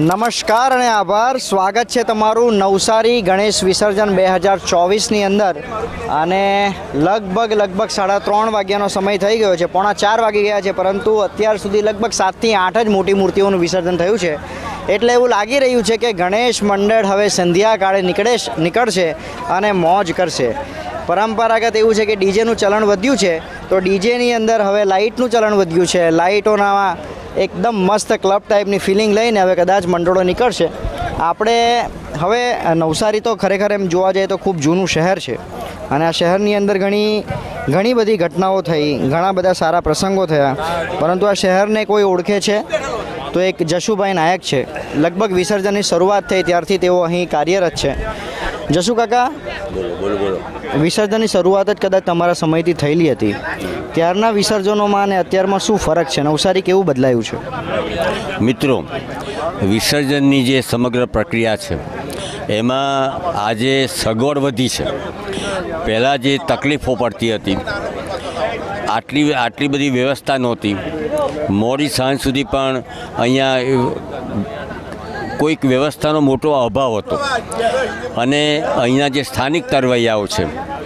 નમસ્કાર અને આભાર. સ્વાગત છે તમારું નવસારી ગણેશ વિસર્જન 2024ની અંદર. અને લગભગ 3:30 વાગ્યાનો સમય થઈ ગયો છે, 3:45 વાગી ગયા છે, પરંતુ અત્યાર સુધી લગભગ 7 થી 8 જ મોટી મૂર્તિઓનું વિસર્જન થયું છે. એટલે એવું લાગી રહ્યું છે કે ગણેશ મંડળ હવે સંધ્યાકાળે નીકળશે અને મોજ કરશે. પરંપરાગત એવું છે કે ડીજેનું ચલણ વધ્યું છે, તો ડીજેની અંદર હવે લાઇટનું ચલણ વધ્યું છે. લાઇટોના એકદમ મસ્ત ક્લબ ટાઈપની ફિલિંગ લઈને હવે કદાચ મંડળો નીકળશે. આપણે હવે નવસારી તો ખરેખર એમ જોવા જઈએ તો ખૂબ જૂનું શહેર છે, અને આ શહેરની અંદર ઘણી બધી ઘટનાઓ થઈ, ઘણા બધા સારા પ્રસંગો થયા, પરંતુ આ શહેરને કોઈ ઓળખે છે તો એક જશુભાઈ નાયક છે. લગભગ વિસર્જનની શરૂઆત થઈ ત્યારથી તેઓ અહીં કાર્યરત છે. જશુ કાકા, બોલો. વિસર્જનની શરૂઆત જ કદાચ તમારા સમયથી થયેલી હતી. ત્યારના વિસર્જનોમાં અને અત્યારમાં શું ફરક છે? નવસારી કેવું બદલાયું છે? મિત્રો, વિસર્જનની જે સમગ્ર પ્રક્રિયા છે એમાં આજે સગવડ વધી છે. પહેલાં જે તકલીફો પડતી હતી, આટલી બધી વ્યવસ્થા નહોતી. મોડી સાંજ સુધી પણ અહીંયા કોઈક વ્યવસ્થાનો મોટો અભાવ હતો, અને અહીંના જે સ્થાનિક તરવૈયાઓ છે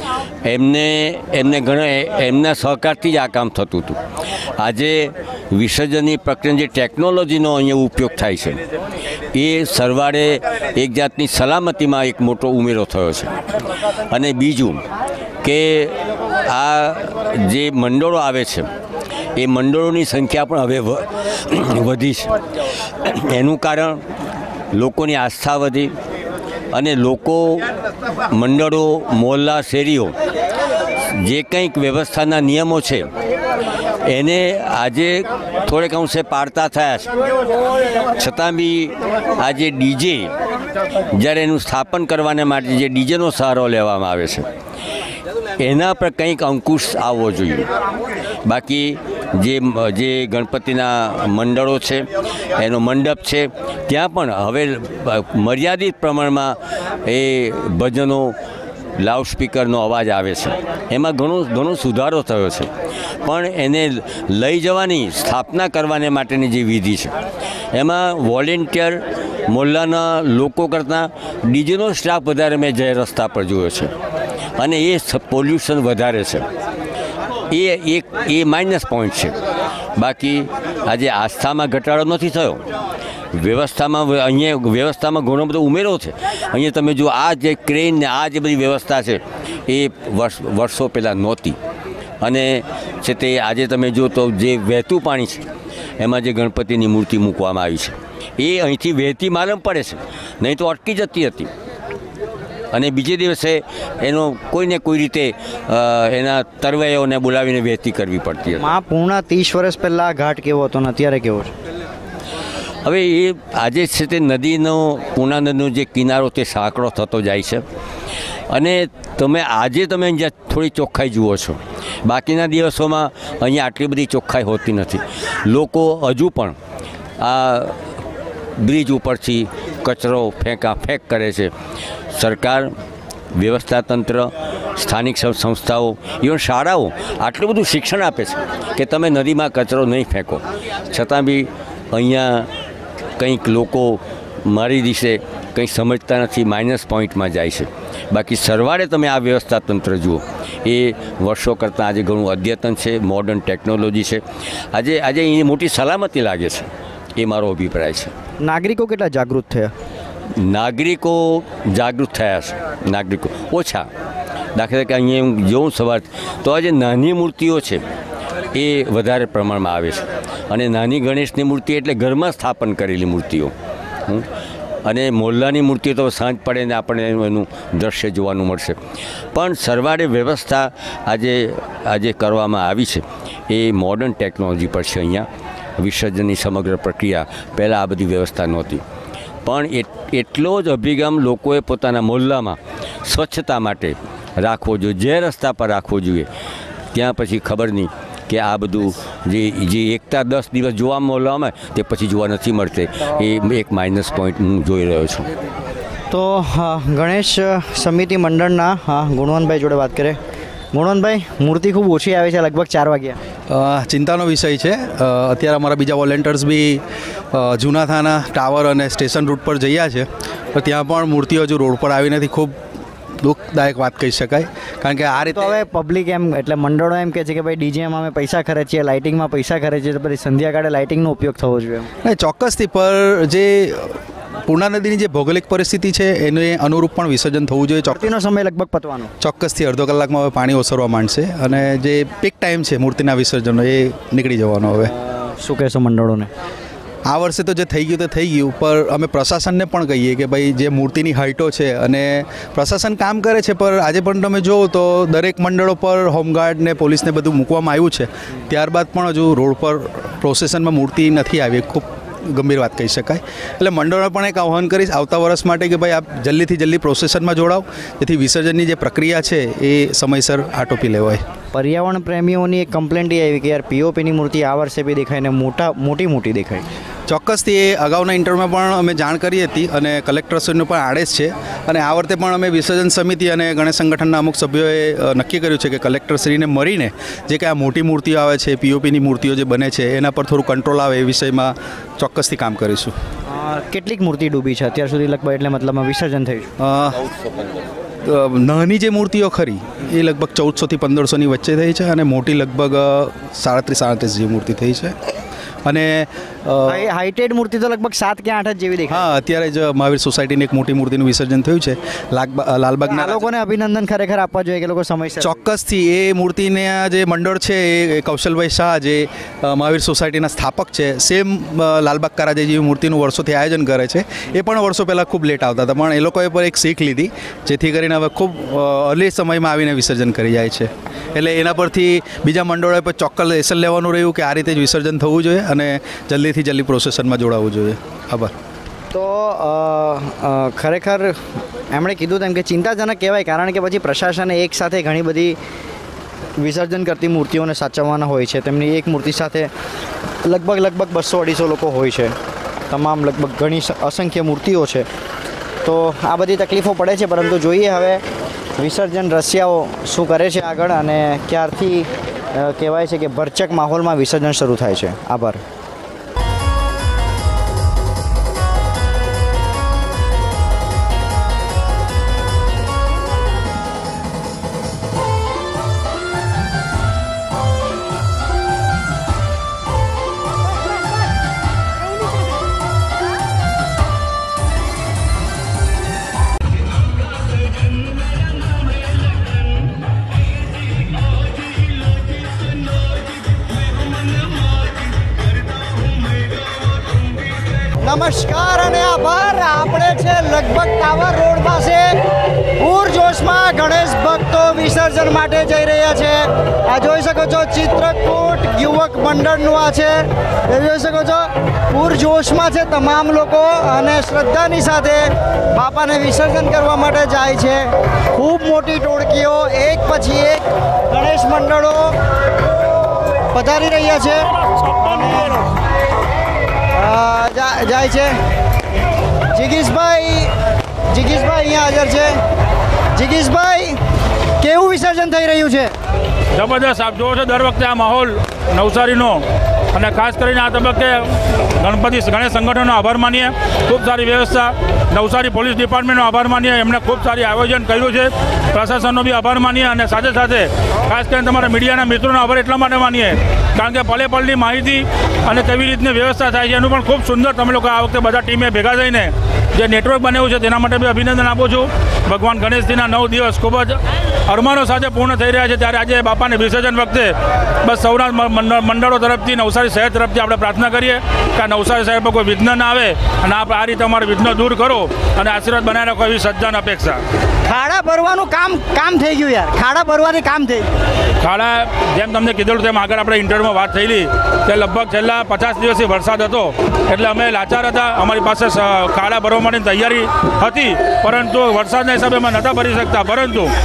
એમના સહકારથી જ આ કામ થતું હતું. આજે વિસર્જનની પ્રક્રિયા જે ટેકનોલોજીનો અહીંયા ઉપયોગ થાય છે એ સરવાળે એક જાતની સલામતીમાં એક મોટો ઉમેરો થયો છે. અને બીજું કે આ જે મંડળો આવે છે એ મંડળોની સંખ્યા પણ હવે વધી છે. એનું કારણ લોકોની આસ્થા વધી, અને લોકો મંડળો, મોહલ્લા, શેરીઓ જે કંઈક વ્યવસ્થાના નિયમો છે એને આજે થોડેક અંશે પાળતા થયા છે. છતાં બી આજે ડીજે, જ્યારે એનું સ્થાપન કરવાને માટે જે ડીજેનો સહારો લેવામાં આવે છે એના પર કંઈક અંકુશ આવવો જોઈએ. બાકી જે ગણપતિના મંડળો છે, એનો મંડપ છે, ત્યાં પણ હવે મર્યાદિત પ્રમાણમાં એ ભજનો, લાઉડસ્પીકરનો અવાજ આવે છે. એમાં ઘણો સુધારો થયો છે. પણ એને લઈ જવાની, સ્થાપના કરવાને માટેની જે વિધિ છે એમાં વોલેન્ટિયર મોહલ્લાના લોકો કરતાં ડીજેનો સ્ટાફ વધારે મેં જે રસ્તા પર જોયો છે, અને એ પોલ્યુશન વધારે છે. એ માઇનસ પોઈન્ટ છે. બાકી આજે આસ્થામાં ઘટાડો નથી થયો. વ્યવસ્થામાં ઘણો બધો ઉમેરો છે. અહીંયા તમે જુઓ, આ જે ક્રેન ને આ જે બધી વ્યવસ્થા છે એ વર્ષો પહેલાં નહોતી. અને છે તે આજે તમે જુઓ તો જે વહેતું પાણી છે એમાં જે ગણપતિની મૂર્તિ મૂકવામાં આવી છે એ અહીંથી વહેતી માલમ પડે છે, નહીં તો અટકી જતી હતી. અને બીજે દિવસે એનો કોઈને કોઈ રીતે એના તરવૈયાઓને બોલાવીને વહેતી કરવી પડતી હતી. પૂર્ણ 30 વર્ષ પહેલાં ઘાટ કેવો હતો ને અત્યારે કેવો છે? હવે એ આજે છે તે નદીનો, પૂર્ણા નદીનો જે કિનારો તે સાંકડો થતો જાય છે. અને આજે તમે અહીંયા થોડી ચોખ્ખાઈ જુઓ છો. બાકીના દિવસોમાં અહીંયા આટલી બધી ચોખ્ખાઈ હોતી નથી. લોકો હજુ પણ આ બ્રિજ ઉપરથી કચરો ફેંક કરે છે. સરકાર, વ્યવસ્થાતંત્ર, સ્થાનિક સંસ્થાઓ, ઇવન શાળાઓ આટલું બધું શિક્ષણ આપે છે કે તમે નદીમાં કચરો નહીં ફેંકો, છતાં બી અહીંયા કંઈક લોકો મારી દિશે કંઈ સમજતા નથી, માઇનસ પોઈન્ટમાં જાય છે. બાકી સરવાળે તમે આ વ્યવસ્થાતંત્ર જુઓ, એ વર્ષો કરતાં આજે ઘણું અદ્યતન છે, મોડર્ન ટેકનોલોજી છે. આજે એની મોટી સલામતી લાગે છે, એ મારો અભિપ્રાય છે. નાગરિકો કેટલા જાગૃત થયા? નાગરિકો જાગૃત થયા છે, નાગરિકો ઓછા. દાખલા તરીકે અહીંયા જોઉં સવાર તો આજે નાની મૂર્તિઓ છે એ વધારે પ્રમાણમાં આવે છે. અને નાની ગણેશની મૂર્તિ એટલે ઘરમાં સ્થાપન કરેલી મૂર્તિઓ, અને મોહલ્લાની મૂર્તિઓ તો સાંજ પડે ને આપણને એનું દૃશ્ય જોવાનું મળશે. પણ સરવાળે વ્યવસ્થા આજે કરવામાં આવી છે એ મોડર્ન ટેકનોલોજી પર છે. અહીંયા વિસર્જનની સમગ્ર પ્રક્રિયા પહેલાં આ બધી વ્યવસ્થા નહોતી. પણ એટલો જ અભિગમ લોકોએ પોતાના મોહલ્લામાં સ્વચ્છતા માટે રાખવો જોઈએ, જે રસ્તા પર રાખવો જોઈએ. ત્યાં પછી ખબર નહીં કે આ બધું જે એકતા 10 દિવસ જોવા મોહલ્લામાં તે પછી જોવા નથી મળતી. એ એક માઇનસ પોઈન્ટ હું જોઈ રહ્યો છું. તો ગણેશ સમિતિ મંડળના ગુણવંતભાઈ જોડે વાત કરીએ. ગુણવંતભાઈ, મૂર્તિ ખૂબ ઓછી આવે છે, લગભગ 4 વાગ્યા. ચિંતાનો વિષય છે. અત્યારે અમારા બીજા વોલેન્ટિયર્સ બી જૂના થાના ટાવર અને સ્ટેશન રૂટ પર જઈએ છે, તો ત્યાં પણ મૂર્તિઓ હજુ રોડ પર આવી નથી. ખૂબ દુઃખદાયક વાત કહી શકાય, કારણ કે આ રીતે તો હવે પબ્લિક એમ એટલે મંડળો એમ કહે છે કે ભાઈ ડીજેમાં અમે પૈસા ખર્ચીએ, લાઇટિંગમાં પૈસા ખર્ચીએ, તો પછી સંધ્યાકાળે લાઇટિંગનો ઉપયોગ થવો જોઈએ. નહીં, ચોક્કસથી. પર જે પૂર્ણા નદીની જે ભૌગોલિક પરિસ્થિતિ છે એને અનુરૂપ પણ વિસર્જન થવું જોઈએ. મૂર્તિનો સમય લગભગ પતવાનો ચોક્કસથી અડધો કલાકમાં હવે પાણી ઓસરવા માંડશે અને જે પીક ટાઈમ છે મૂર્તિના વિસર્જનનો એ નીકળી જવાનો. હવે શું કહેશો મંડળોને? આ વર્ષે તો જે થઈ ગયું તે થઈ ગયું, પર અમે પ્રશાસનને પણ કહીએ કે ભાઈ જે મૂર્તિની હાઇટો છે અને પ્રશાસન કામ કરે છે, પર આજે પણ તમે જુઓ તો દરેક મંડળો પર હોમગાર્ડ ને પોલીસને બધું મૂકવામાં આવ્યું છે. ત્યારબાદ પણ હજુ રોડ પર પ્રોસેસનમાં મૂર્તિ નથી આવી. ખૂબ ગંભીર વાત કહી શકાય. એટલે મંડળોને પણ એક આહ્વાન કરીશ આવતા વર્ષ માટે કે ભાઈ આપ જલ્દીથી જલ્દી પ્રોસેસનમાં જોડાઓ, જેથી વિસર્જનની જે પ્રક્રિયા છે એ સમયસર આટોપી લેવાય. પર્યાવરણ પ્રેમીઓની એક કમ્પ્લેન્ટ એ આવી કે યાર પીઓપીની મૂર્તિ આ વર્ષે બી દેખાય ને મોટી દેખાય. ચોક્કસથી એ અગાઉના ઇન્ટરવ્યુમાં પણ અમે જાણ કરી હતી અને કલેક્ટરશ્રીનો પણ આદેશ છે. અને આ વખતે પણ અમે વિસર્જન સમિતિ અને ગણેશ સંગઠનના અમુક સભ્યોએ નક્કી કર્યું છે કે કલેક્ટરશ્રીને મળીને જે કે આ મોટી મૂર્તિઓ આવે છે, પીઓપીની મૂર્તિઓ જે બને છે એના પર થોડું કંટ્રોલ આવે એ વિષયમાં ચોક્કસથી કામ કરીશું. કેટલીક મૂર્તિ ડૂબી છે અત્યાર સુધી લગભગ, એટલે મતલબમાં વિસર્જન થયું? નાની જે મૂર્તિઓ ખરી એ લગભગ 1400થી 1500ની વચ્ચે થઈ છે અને મોટી લગભગ 37 જેવી મૂર્તિ થઈ છે. અને હાઇટેડ મૂર્તિ તો લગભગ 7 કે 8 જેવી દેખાય. હા, અત્યારે જ મહાવીર સોસાયટીની એક મોટી મૂર્તિનું વિસર્જન થયું છે. લાલબાગના લોકોને અભિનંદન ખરેખર આપવા જોઈએ કે લોકો સમયસર. ચોક્કસથી એ મૂર્તિના જે મંડળ છે એ કૌશલભાઈ શાહ જે મહાવીર સોસાયટીના સ્થાપક છે, સેમ લાલબાગ કારાજે જેવી મૂર્તિનું વર્ષોથી આયોજન કરે છે. એ પણ વર્ષો પહેલાં ખૂબ લેટ આવતા હતા, પણ એ લોકોએ પર એક શીખ લીધી, જેથી કરીને હવે ખૂબ અર્લી સમયમાં આવીને વિસર્જન કરી જાય છે. એટલે એના પરથી બીજા મંડળોએ પર ચોક્કસ લેસન લેવાનું રહ્યું કે આ રીતે જ વિસર્જન થવું જોઈએ અને જલ્દીથી જલ્દી પ્રોસેસનમાં જોડાવવું જોઈએ. આભાર. તો ખરેખર એમણે કીધું તેમ કે ચિંતાજનક કહેવાય, કારણ કે પછી પ્રશાસને એક સાથે ઘણી બધી વિસર્જન કરતી મૂર્તિઓને સાચવવાના હોય છે. તેમની એક મૂર્તિ સાથે લગભગ 200-250 લોકો હોય છે. તમામ લગભગ ઘણી અસંખ્ય મૂર્તિઓ છે, તો આ બધી તકલીફો પડે છે. પરંતુ જોઈએ હવે વિસર્જન રસિયાઓ શું કરે છે આગળ, અને ક્યારથી કહેવાય છે કે ભરચક માહોલમાં વિસર્જન શરૂ થાય છે. આભાર. નમસ્કાર અને આભાર. આપણે છે લગભગ ટાવર રોડ પાસે પૂરજોશમાં ગણેશ ભક્તો વિસર્જન માટે જઈ રહ્યા છે. આ જોઈ શકો છો ચિત્રકૂટ યુવક મંડળનું આ છે, એ જોઈ શકો છો પૂરજોશમાં છે તમામ લોકો અને શ્રદ્ધાની સાથે બાપાને વિસર્જન કરવા માટે જાય છે. ખૂબ મોટી ટોળકીઓ એક પછી એક ગણેશ મંડળો પધારી રહ્યા છે જાય છે. જિગીશભાઈ અહીંયા હાજર છે. જિગીશભાઈ, કેવું વિસર્જન થઈ રહ્યું છે? જબરદસ્ત. આપ જોવો છો દર વખતે આ માહોલ નવસારીનો, અને ખાસ કરીને આ તબક્કે ગણેશ સંગઠનનો આભાર માનીએ. ખૂબ સારી વ્યવસ્થા. નવસારી પોલીસ ડિપાર્ટમેન્ટનો આભાર માનીએ, એમણે ખૂબ સારી આયોજન કર્યું છે. પ્રશાસનનો બી આભાર માનીએ, અને સાથે સાથે ખાસ કરીને તમારા મીડિયાના મિત્રોનો આભાર એટલા માટે માનીએ કારણ કે પલે પલની માહિતી અને કેવી રીતની વ્યવસ્થા થાય છે એનું પણ ખૂબ સુંદર તમે લોકો આ વખતે બધા ટીમે ભેગા થઈને જે નેટવર્ક બનાવ્યું છે તેના માટે બી અભિનંદન આપું છું. ભગવાન ગણેશજીના 9 દિવસ ખૂબ જ અરમાનો સાથે પૂર્ણ થઈ રહ્યા છે, ત્યારે આજે બાપાને વિસર્જન વખતે બસ સૌના મંડળો તરફથી, નવસારી શહેર તરફથી આપણે પ્રાર્થના કરીએ કે આ નવસારી શહેર પર કોઈ વિઘ્ન ના આવે અને આપ આ રીતે અમારા વિઘ્ન દૂર કરો અને આશીર્વાદ બનાવી રાખો એવી સજ્જન અપેક્ષા. ખાડા ભરવાનું કામ થઈ ગયું યાર. ખાડા ભરવાની કામ થઈ ખાડા જેમ તમને કીધેલું તેમ આગળ આપણે ઇન્ટરવ્યુમાં વાત થયેલી કે લગભગ છેલ્લા 50 દિવસથી વરસાદ હતો, એટલે અમે લાચાર હતા. અમારી પાસે ખાડા ભરવા માટેની તૈયારી હતી, પરંતુ વરસાદના હિસાબે અમે નહોતા ભરી શકતા. પરંતુ આપ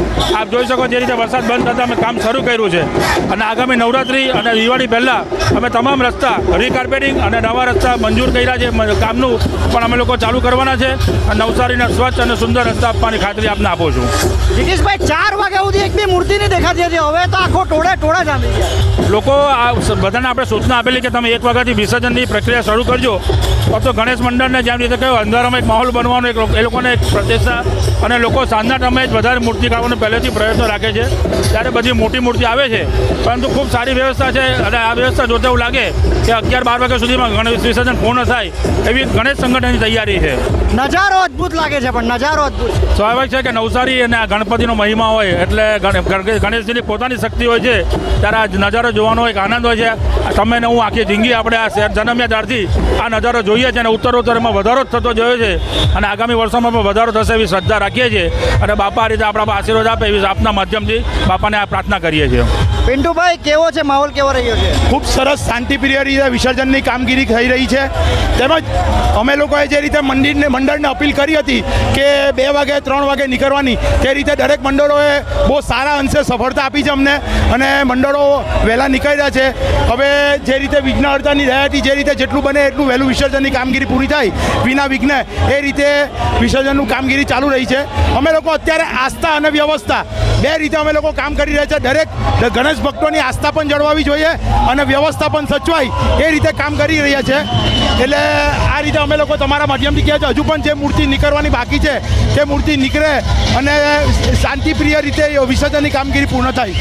આપ જોઈ શકો જે રીતે વરસાદ બંધ થતાં અમે કામ શરૂ કર્યું છે અને આગામી નવરાત્રિ અને દિવાળી પહેલાં અમે તમામ રસ્તા રીકાર્પેટિંગ અને નવા રસ્તા મંજૂર કર્યા છે. કામનું પણ અમે લોકો ચાલુ કરવાના છે અને નવસારીના સ્વચ્છ અને સુંદર રસ્તા આપવાની ખાતરી આપને આપું છું. જીગીશભાઈ 4 વાગ્યા સુધી એક બી મૂર્તિ નહીં દેખાતી હતી, હવે તો આખો ટોળા જામી ગયા. લોકો આ બધાને આપણે સૂચના આપેલી કે તમે 1 વાગ્યાથી વિસર્જનની પ્રક્રિયા શરૂ કરજો. તો ગણેશ મંડળને જેમ રીતે કહ્યું અંધારામાં એક માહોલ બનવાનો એ લોકોને એક પ્રતિષ્ઠા અને લોકો સાંજના સમયે જ વધારે મૂર્તિ કાઢવાનો પહેલેથી પ્રયત્ન રાખે છે. ત્યારે બધી મોટી મૂર્તિ આવે છે, પરંતુ ખૂબ સારી વ્યવસ્થા છે અને આ વ્યવસ્થા જોતા એવું લાગે કે 11-12 વાગ્યા સુધીમાં ગણેશ વિસર્જન પૂર્ણ થાય એવી ગણેશ સંગઠનની તૈયારી છે. નજારો અદ્ભુત લાગે છે, પણ નજારો અદ્ભુત સ્વાભાવિક છે કે નવસારી અને આ ગણપતિનો મહિમા હોય એટલે ગણેશજીની પોતાની શક્તિ હોય છે, ત્યારે આ નજારો જોવાનો એક આનંદ હોય છે. તમે ને હું આખી જિંદગી આપણે આ શહેર જન્મ્યા ત્યારથી આ નજારો જોઈએ છે અને ઉત્તરોત્તર એમાં વધારો જ થતો જોયો છે અને આગામી વર્ષોમાં પણ વધારો થશે એવી શ્રદ્ધા રાખીએ છીએ અને બાપા આ રીતે આપણા આશીર્વાદ આપે એવી આપના માધ્યમથી બાપાને આ પ્રાર્થના કરીએ છીએ. પિન્ટુભાઈ, કેવો છે માહોલ, કેવો રહ્યો છે? ખૂબ સરસ શાંતિપ્રિય રીતે વિસર્જનની કામગીરી થઈ રહી છે. તેમજ અમે લોકોએ જે રીતે મંડળને અપીલ કરી હતી કે 2 વાગે 3 વાગે નીકળવાની, તે રીતે દરેક મંડળોએ બહુ સારા અંશે સફળતા આપી છે અમને અને મંડળો વહેલા નીકળ્યા છે. હવે જે રીતે વિઘ્નહર્તાની દયાથી જે રીતે જેટલું બને એટલું વહેલું વિસર્જનની કામગીરી પૂરી થાય વિના વિઘ્ને એ રીતે વિસર્જનનું કામગીરી ચાલુ રહી છે. અમે લોકો અત્યારે આસ્થા અને વ્યવસ્થા 2 રીતે અમે લોકો કામ કરી રહ્યા છે. દરેક ગણેશ ભક્તોની આસ્થા પણ જળવાવી જોઈએ અને વ્યવસ્થા પણ સચવાય એ રીતે કામ કરી રહ્યા છે. એટલે આ રીતે અમે લોકો તમારા માધ્યમથી કહે છે હજુ પણ જે મૂર્તિ નીકળવાની બાકી છે તે મૂર્તિ નીકળે અને શાંતિપ્રિય રીતે વિસર્જનની કામગીરી પૂર્ણ થાય.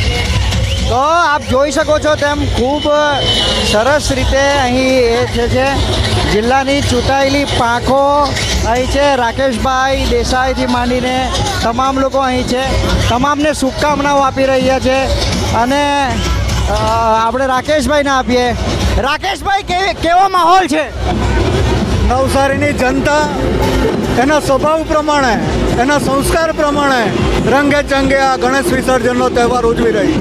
તો આપ જોઈ શકો છો તેમ ખૂબ સરસ રીતે અહીં એ છે જિલ્લાની ચૂંટાયેલી પાંખો અહીં છે. રાકેશભાઈ દેસાઈથી માંડીને તમામ લોકો અહીં છે, તમામને શુભકામનાઓ આપી રહ્યા છે અને આપણે રાકેશભાઈને આપીએ. રાકેશભાઈ, કેવો માહોલ છે? નવસારીની જનતા એના સ્વભાવ પ્રમાણે, એના સંસ્કાર પ્રમાણે રંગે ચંગે આ ગણેશ વિસર્જનનો તહેવાર ઉજવી રહી.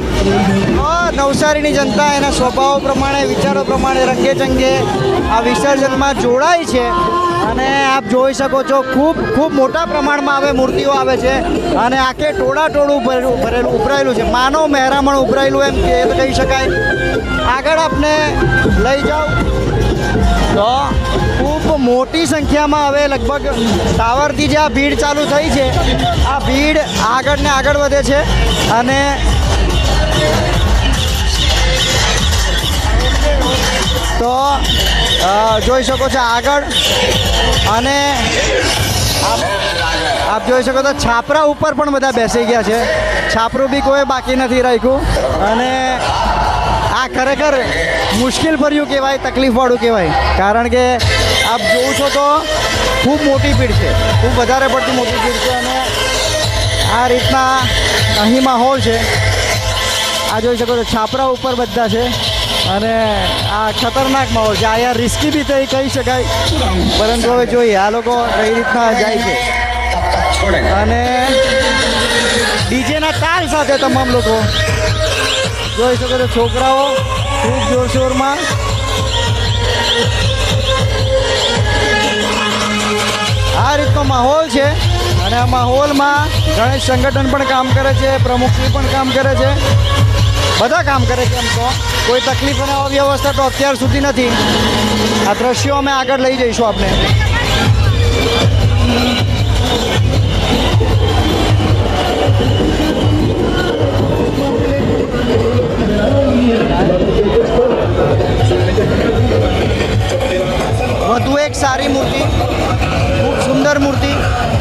નવસારીની જનતા એના સ્વભાવ પ્રમાણે, વિચારો પ્રમાણે રંગે ચંગે આ વિસર્જનમાં જોડાય છે અને આપ જોઈ શકો છો ખૂબ મોટા પ્રમાણમાં હવે મૂર્તિઓ આવે છે અને આખે ટોળું ભરેલું ઉભરાયેલું છે. માનવ મહેરામણ ઉભરાયેલું એમ કહી શકાય. આગળ આપને લઈ જાઓ તો ખૂબ મોટી સંખ્યામાં હવે લગભગ ટાવરથી જે આ ભીડ ચાલુ થઈ છે, આ ભીડ આગળ ને આગળ વધે છે અને તો જોઈ શકો છો આગળ અને આપ જોઈ શકો તો છાપરા ઉપર પણ બધા બેસી ગયા છે. છાપરું બી કોઈ બાકી નથી રાખ્યું અને આ ખરેખર મુશ્કેલ ભર્યું કહેવાય, તકલીફવાળું કહેવાય, કારણ કે આપ જોઉં છો તો ખૂબ મોટી ભીડ છે, ખૂબ વધારે પડતી મોટી ભીડ છે અને આ રીતના અહીં માહોલ છે. આ જોઈ શકો છો છાપરા ઉપર બધા છે અને આ ખતરનાક માહોલ છે. અહીંયા રિસ્કી બી થઈ કહી શકાય, પરંતુ હવે જોઈએ આ લોકો કઈ રીતના જાય છે અને ડીજેના તાલ સાથે તમામ લોકો જોઈ શકો છો. છોકરાઓ ખૂબ જોરશોરમાં આ રીતનો માહોલ છે અને આ માહોલમાં ગણેશ સંગઠન પણ કામ કરે છે, પ્રમુખશ્રી પણ કામ કરે છે, બધા કામ કરે છે. એમ તો કોઈ તકલીફ અને અવ્યવસ્થા તો અત્યાર સુધી નથી. આ દ્રશ્યો અમે આગળ લઈ જઈશું આપને. વધુ એક સારી મૂર્તિ, ખૂબ સુંદર મૂર્તિ.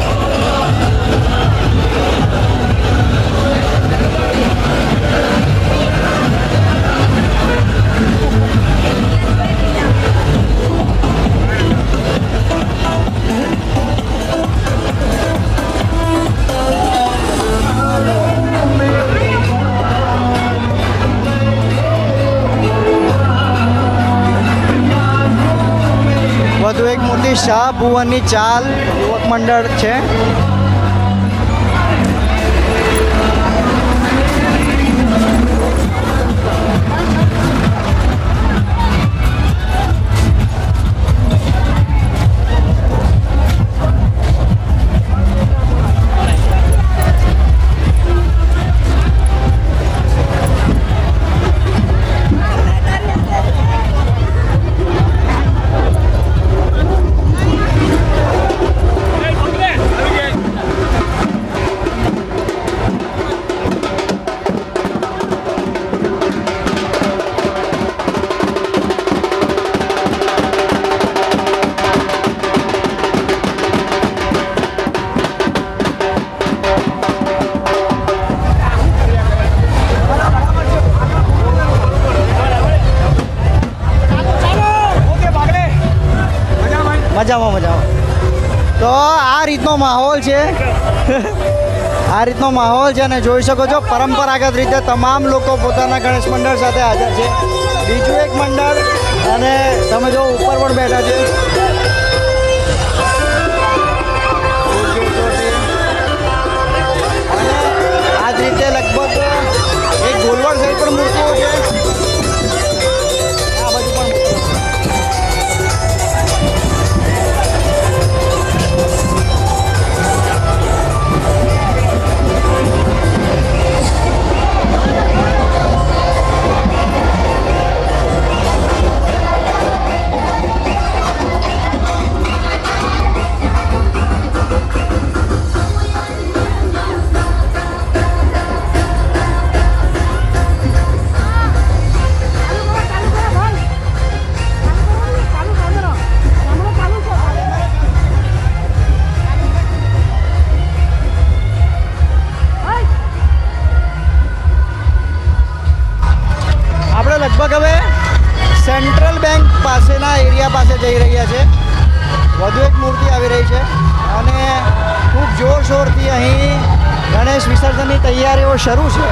વધુ એક મૂર્તિ શાહ ભુવનની ચાલ યુવક મંડળ છે. મજામાં મજામાં. તો આ રીતનો માહોલ છે આ રીતનો માહોલ છે અને જોઈ શકો છો પરંપરાગત રીતે તમામ લોકો પોતાના ગણેશ મંડળ સાથે હાજર છે. બીજું એક મંડળ અને તમે જો ઉપર પણ બેઠા છે. અને આ જ રીતે લગભગ એક ગોલવડ સાઈડ પણ મૂર્તિઓ છે. આ બાજુ પણ લગભગ હવે સેન્ટ્રલ બેંક પાસેના એરિયા પાસે જઈ રહ્યા છે. વધુ એક મૂર્તિ આવી રહી છે અને ખૂબ જોરશોરથી અહીં ગણેશ વિસર્જનની તૈયારીઓ શરૂ છે.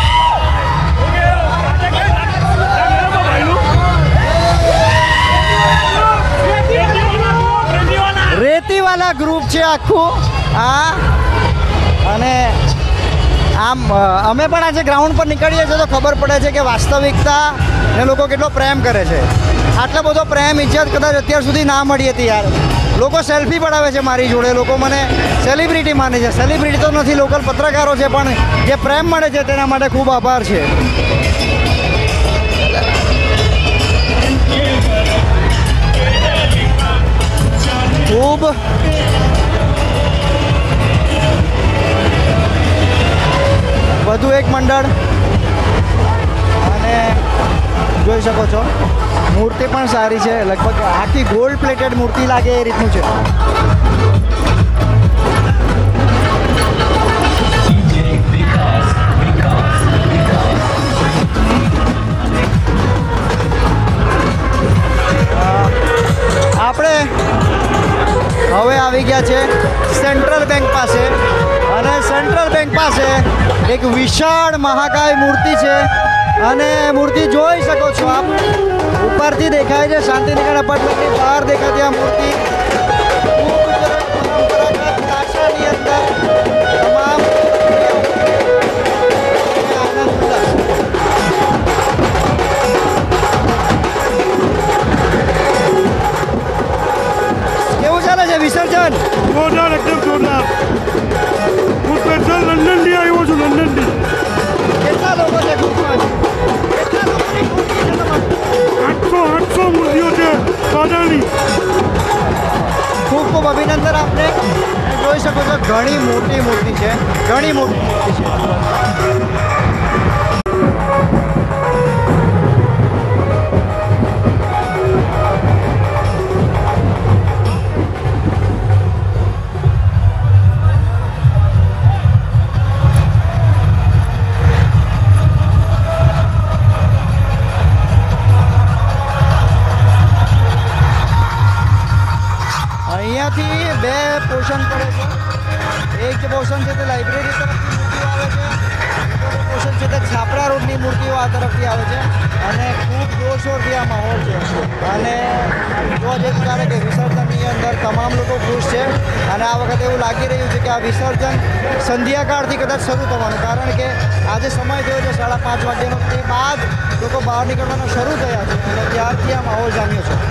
રેતીવાલા ગ્રુપ છે આખું આ. અને આમ અમે પણ આજે ગ્રાઉન્ડ પર નીકળીએ છીએ તો ખબર પડે છે કે વાસ્તવિકતા ને લોકો કેટલો પ્રેમ કરે છે. આટલો બધો પ્રેમ ઇજ્જત કદાચ અત્યાર સુધી ના મળી હતી યાર. લોકો સેલ્ફી પડાવે છે મારી જોડે. લોકો મને સેલિબ્રિટી માને છે. સેલિબ્રિટી તો નથી, લોકલ પત્રકારો છે, પણ જે પ્રેમ મળે છે તેના માટે ખૂબ આભાર છે. ખૂબ વધુ એક મંડળ અને જોઈ શકો છો મૂર્તિ પણ સારી છે. લગભગ આખી ગોલ્ડ પ્લેટેડ મૂર્તિ લાગે એ રીતનું છે. આપણે હવે આવી ગયા છે સેન્ટ્રલ બેંક પાસે અને સેન્ટ્રલ બેંક પાસે એક વિશાળ મહાકાય મૂર્તિ છે અને મૂર્તિ જોઈ શકો છો આપ. ઉપરથી દેખાય છે શાંતિનિકેતન એપાર્ટમેન્ટની બહાર દેખાતી આ મૂર્તિ ખૂબ પરંપરાગત કાશાની અંદર તમામ કેવું ચાલે છે વિસર્જન? જોરદાર, એકદમ જોરદાર. હું સ્પેશિયલ લંડનથી આવ્યો છું. લંડનથી. કેટલા લોકો છે ગ્રુપમાં? કેટલા લોકોની મૂર્તિ છે તમારી? 800 મૂર્તિઓ છે પાદળની. ખૂબ ખૂબ અભિનંદન આપને. જોઈ શકો છો ઘણી મોટી મૂર્તિ છે. ઘણી મોટી મૂર્તિ છે. અહીંયાથી બે પોર્શન પડે છે. એક જે પોર્શન છે તે લાઇબ્રેરી તરફથી મૂર્તિઓ આવે છે, બીજો પોર્શન છે તે છાપરા રોડની મૂર્તિઓ આ તરફથી આવે છે અને ખૂબ જોરશોરથી આ માહોલ છે. અને જોવા જઈએ ત્યારે કે વિસર્જનની અંદર તમામ લોકો ખુશ છે અને આ વખતે એવું લાગી રહ્યું છે કે આ વિસર્જન સંધ્યાકાળથી કદાચ શરૂ થવાનું, કારણ કે આજે સમય થયો છે 5:30 વાગ્યાનો. તે બાદ લોકો બહાર નીકળવાના શરૂ થયા છે અને ત્યારથી આ માહોલ જામ્યો છે.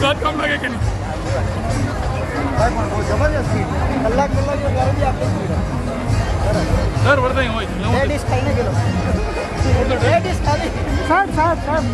बात कम लगे कि नहीं? કલાક ગેરંટી આપી દર વર્ષે હોય બે ડીશ ખાઈને ગયેલો બે ડીશ ખાલી સાહેબ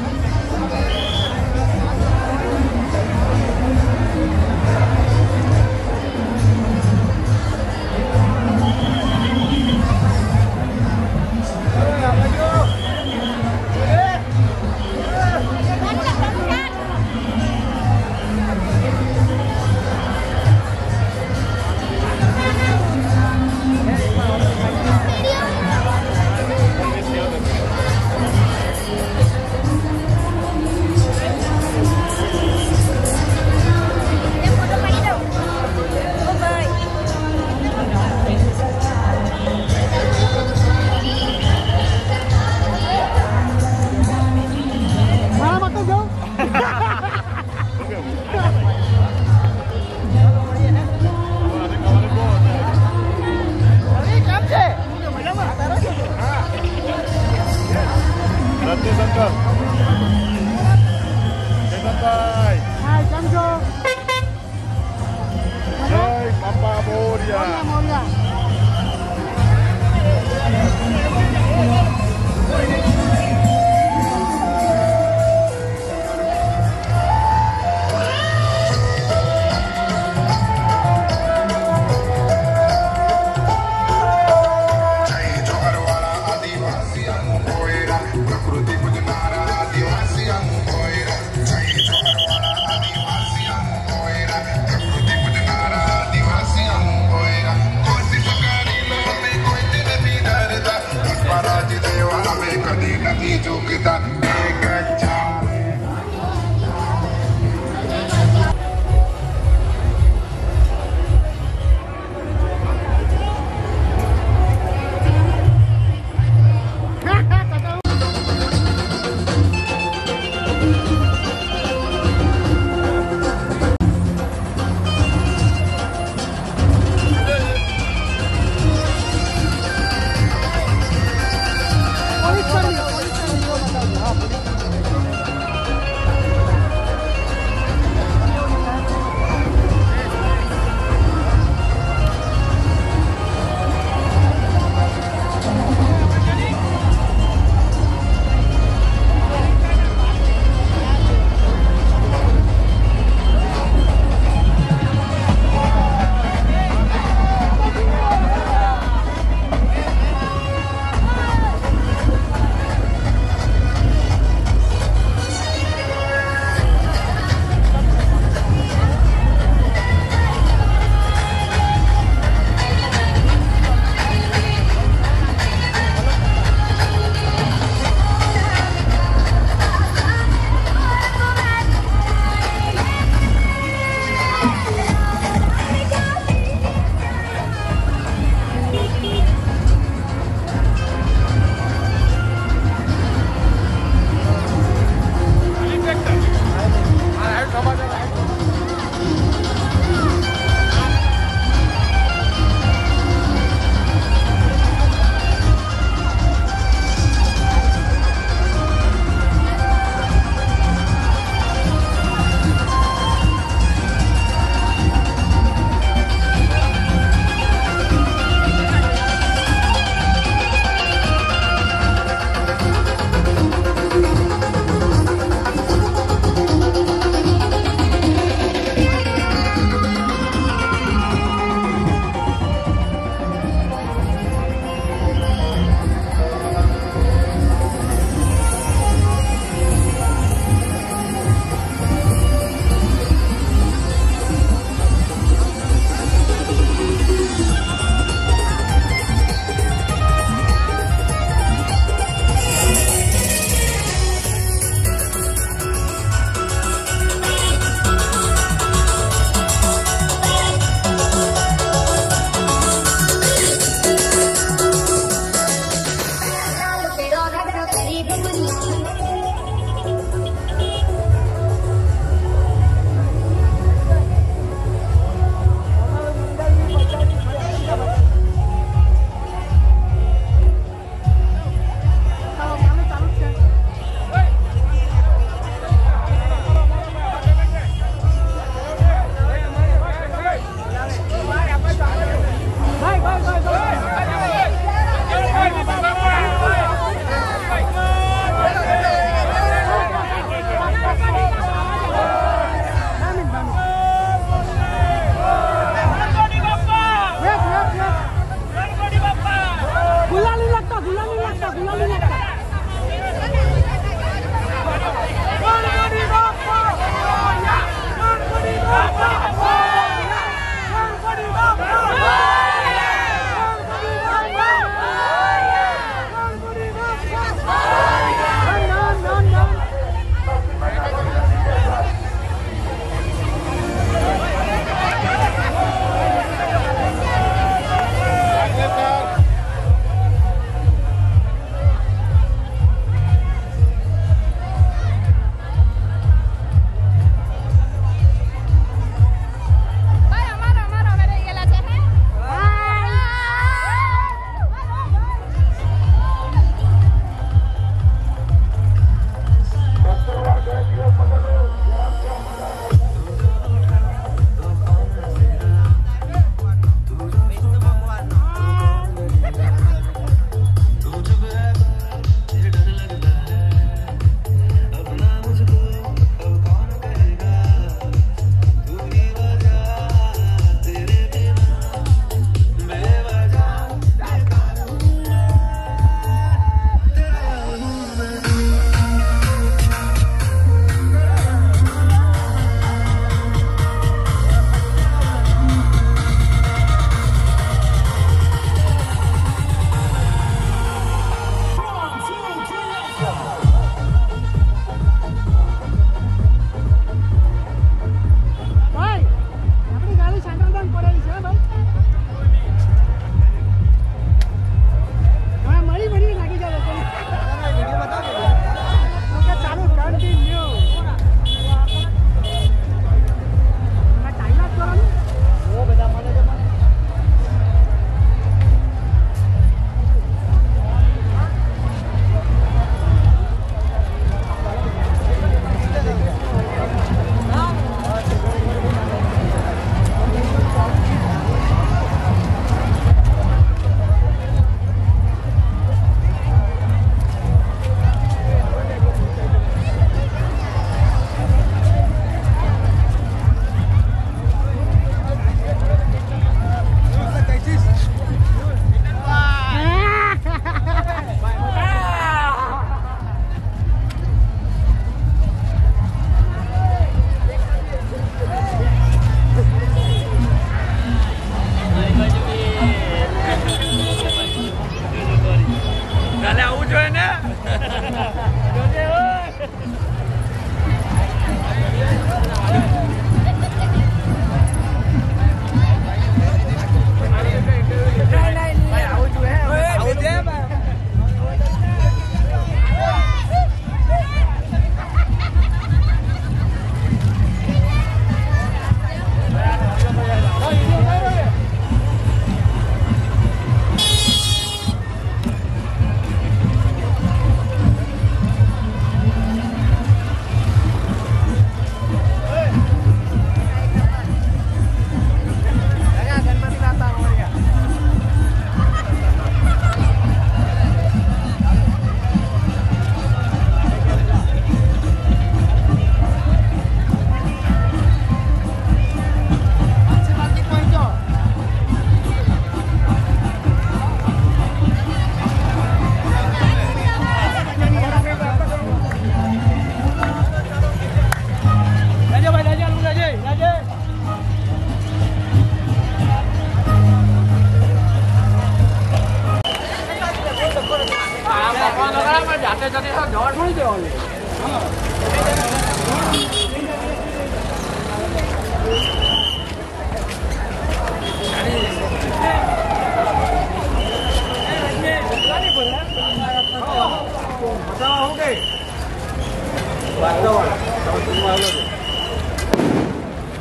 Kadi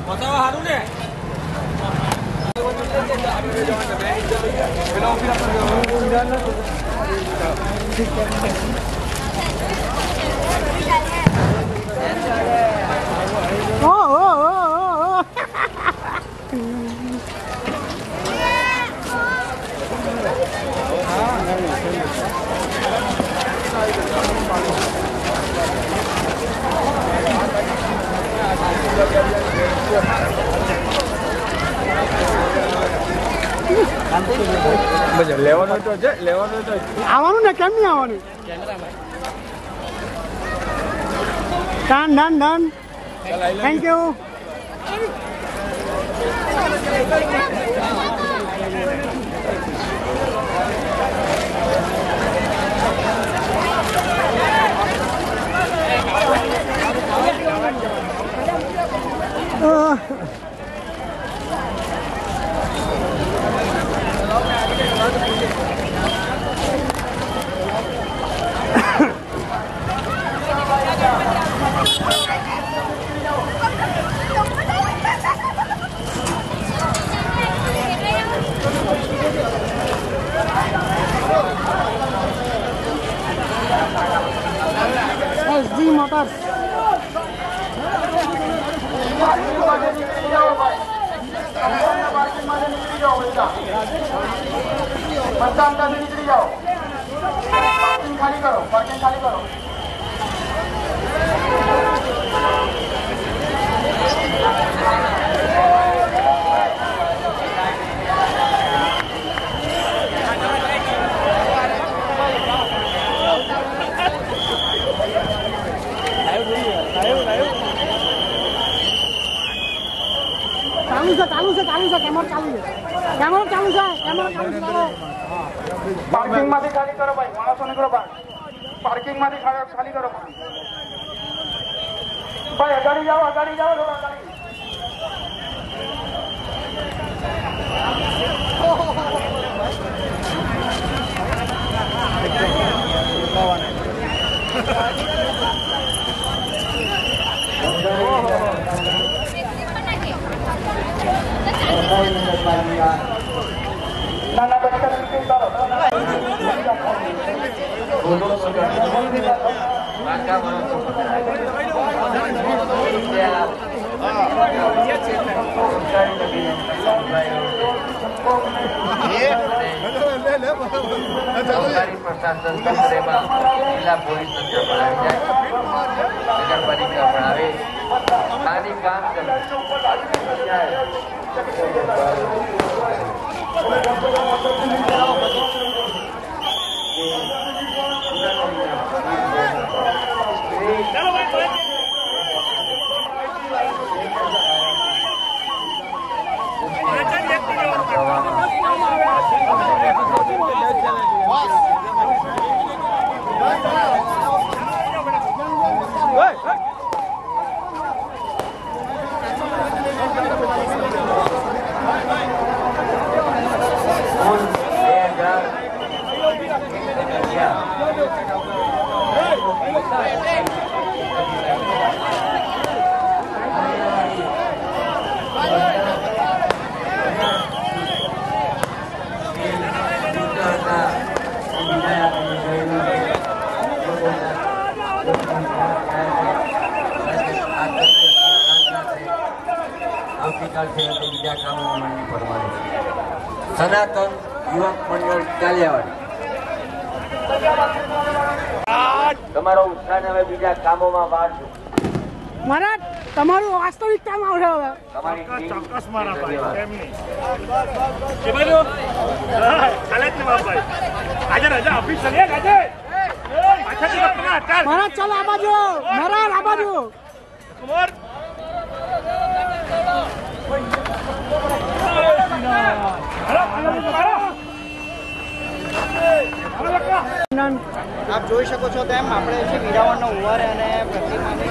આવવાનું ને કેમ નહીં આવવાનું done done done thank you SD Motors चालू से कैमरा चालू है पार्किंग માંથી ખાલી કરો ભાઈ, માણસોને કરો બહાર. પાર્કિંગ માંથી ખાલી કરો ભાઈ. અગાડી જાઓ થોડા અગાડી. નાના બચ્ચા નીચે ઉતારો. प्रशासन तंत्રમાં જિલ્લા પોલીસ તંત્ર બનાવી જાય, નગરપાલિકા બનાવે, સ્થાનિક કામ કરે. બીજા કામોમાં મંડી પડવાનું છે. સનાતન યુવક મંડળ કાલિયાવાડી તમારો ઉત્સાહ હવે બીજા કામોમાં વાળજો. મહારાજ તમારું વાસ્તવિક કામ આવશે હવે. તમારી ચોક્કસ મારા ભાઈ, કેમ નહીં? કે બોલો ચાલે જ ભાઈ. આજે રજા ઓફિસ ચાલે આજે. પાછળથી પકડા ચાલ. મહારાજ ચાલો આ બાજુ, મહારાજ આ બાજુ. કુમાર આપ જોઈ શકો છો તેમ આપણે છે વીરાવળનો ઉવારે અને પ્રતિમાની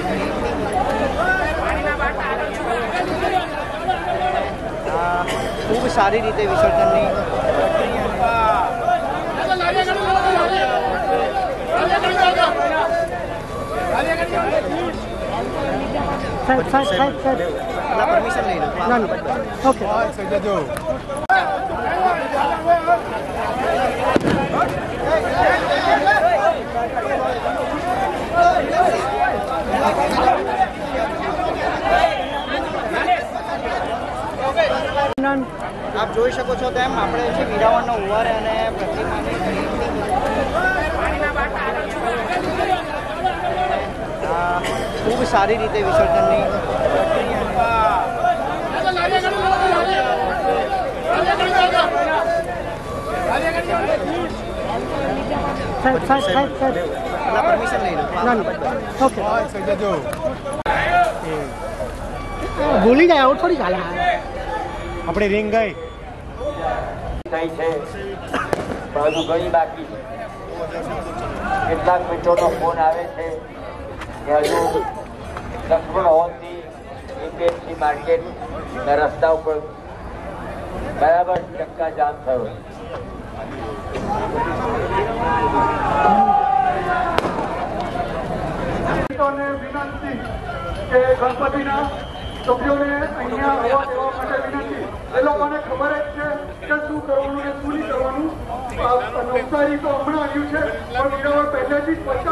ખૂબ સારી રીતે વિસર્જનની પરમિશન લઈ લો. ઓકે આપ જોઈ શકો છો તેમ આપણે જે વીરાવળનો ઉવારે અને પ્રતિમાની ખૂબ સારી રીતે વિસર્જનની પરમિશન લઈ લો. ઓકે ભૂલી જાય આવું થોડી ચાલે. આપણે રિંગ ગઈ થઈ છે પણ હજુ ઘણી બાકી છે. કેટલાક મિત્રોનો ફોન આવે છે કે હજુ લક્ષ્મણ હોલથી એપીએમસી માર્કેટના રસ્તા ઉપર બરાબર ચક્કા જામ થયો. વિનંતી કે ગણપતિના સભ્યોને અહીંયા આવવા દેવા માટે વિનંતી. એ લોકોને ખબર જ છે કે શું કરવાનું ને શું નહીં કરવાનું. નવસારી તો હમણાં આવ્યું છે પણ વીરાવળ પહેલેથી જ 50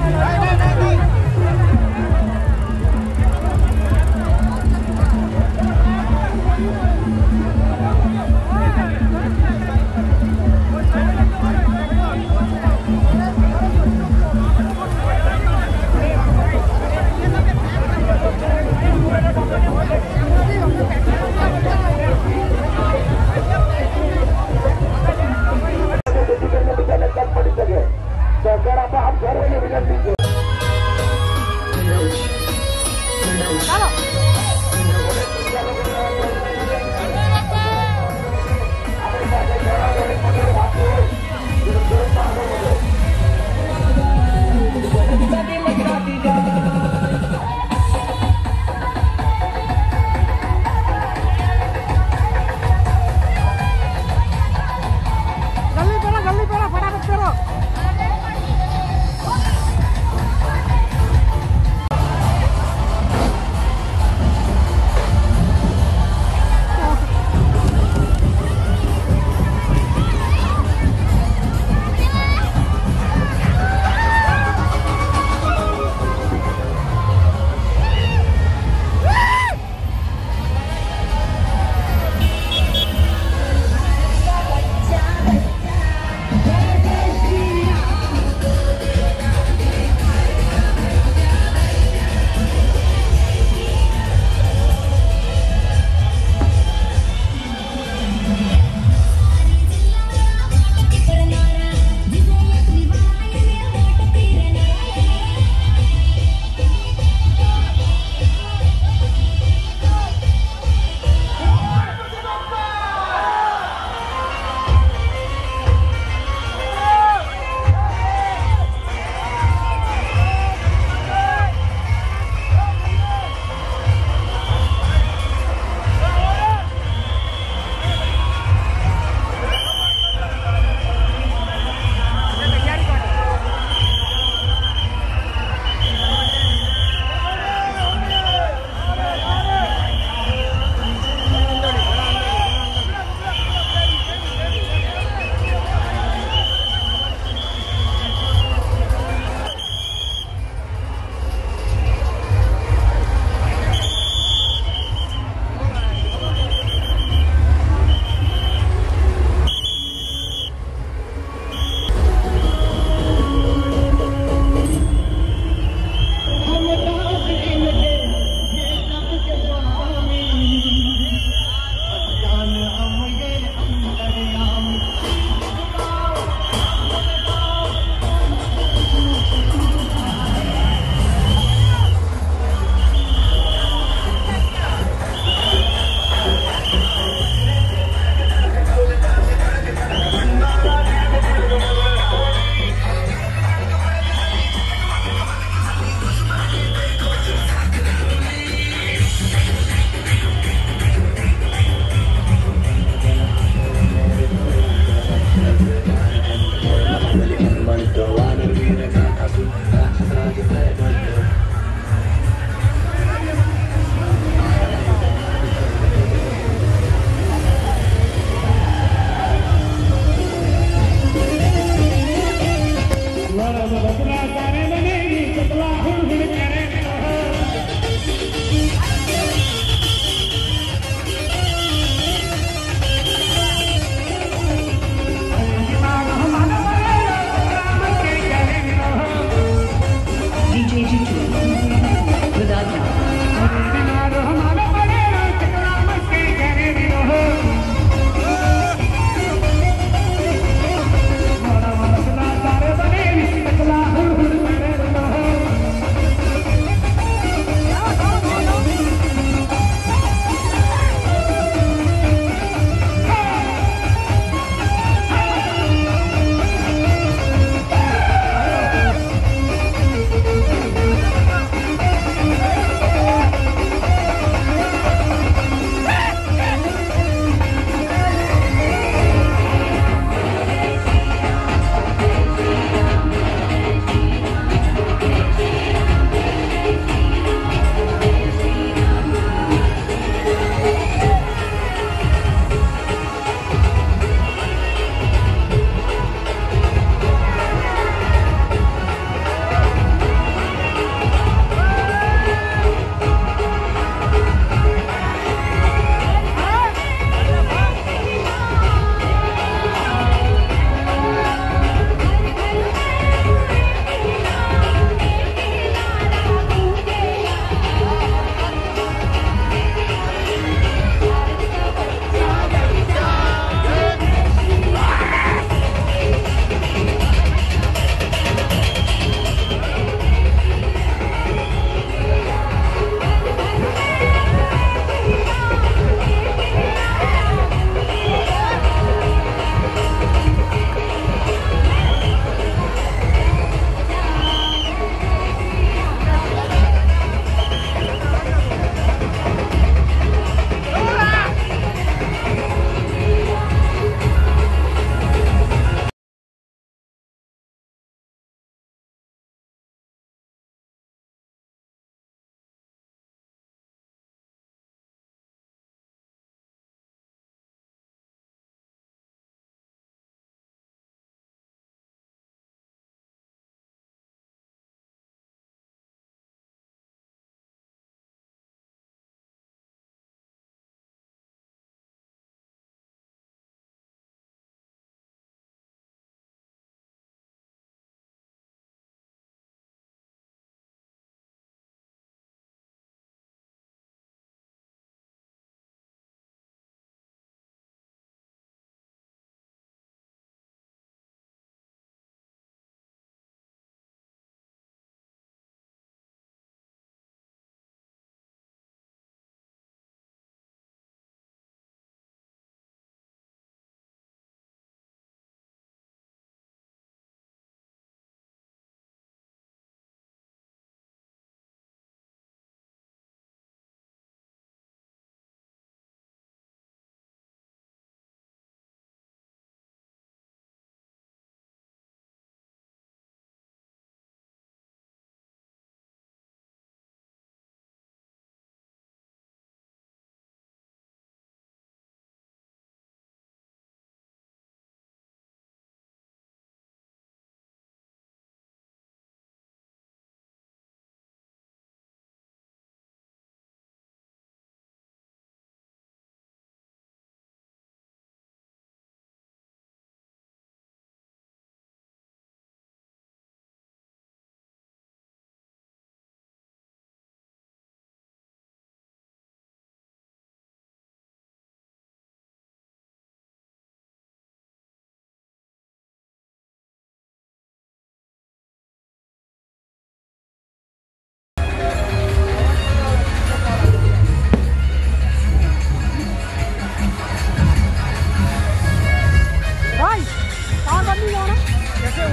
Thank you.